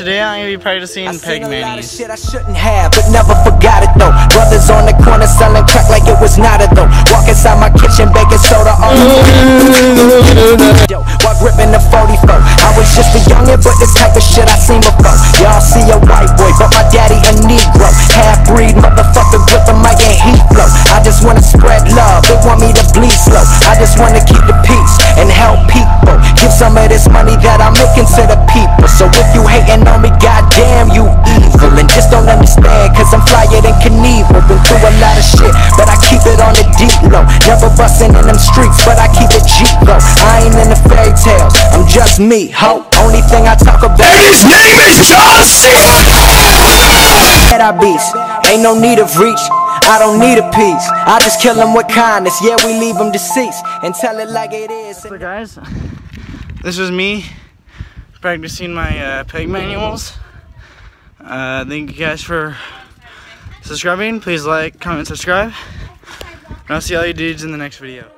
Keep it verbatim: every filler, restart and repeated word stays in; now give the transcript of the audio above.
today I'm gonna be practicing peg manis. Shit I shouldn't have, but never forgot it though. Brothers on the corner selling crack like it was not a though. Walk inside my kitchen, baking soda all while gripping the forty-four. I was just a youngin', but this type of shit I seen before. Y'all see a white boy, but my daddy a Negro. Half breed motherfucker with the mic and heat flow. I just wanna spread love, they want me to bleed slow. I just wanna keep the peace and help people. Give some of this money that I'm making to the people. So if you hating on me, goddamn you evil. And just don't understand, cause I'm flyer than Knievel. Been through a lot of shit, but I keep it on the deep low. Never bustin' in them streets, but I keep it G low. I ain't in the fairy tales, I'm just me, ho. Only thing I talk about, and his name is John C. That I beast, ain't no need of reach. I don't need a piece, I just kill them with kindness. Yeah, we leave them deceased and tell it like it is. So guys, this was me practicing my uh, peg manuals. Uh, thank you guys for subscribing. Please like, comment, subscribe. And I'll see all you dudes in the next video.